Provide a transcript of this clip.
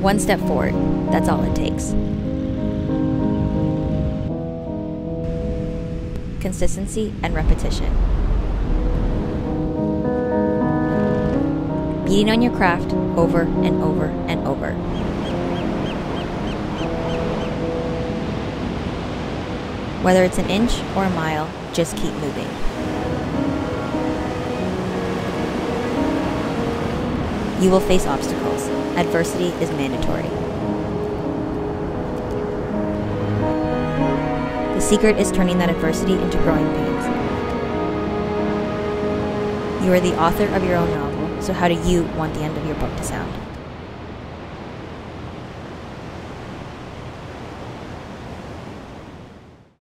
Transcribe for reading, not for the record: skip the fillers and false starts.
One step forward, that's all it takes. Consistency and repetition. Beating on your craft over and over and over. Whether it's an inch or a mile, just keep moving. You will face obstacles. Adversity is mandatory. The secret is turning that adversity into growing pains. You are the author of your own novel, so how do you want the end of your book to sound?